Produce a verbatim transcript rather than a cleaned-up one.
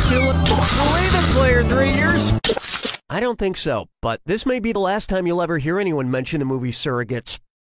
Tulip. Believe it, player three years. I don't think so, but this may be the last time you'll ever hear anyone mention the movie Surrogates.